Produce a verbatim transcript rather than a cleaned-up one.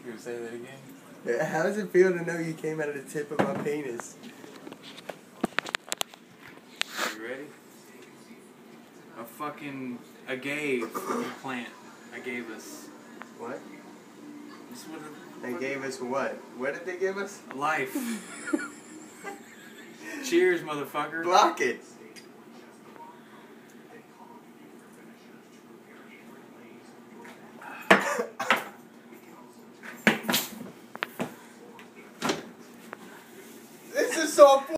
Here, say that again. How does it feel to know you came out of the tip of my penis? Are you ready? A fucking agave plant. I gave us. What? This what They gave us what? What did they give us? life. Cheers, motherfucker. Block it.